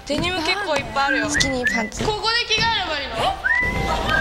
デニム結構いっぱいあるよ。 スキニーパンツ。 ここで着替えればいいの？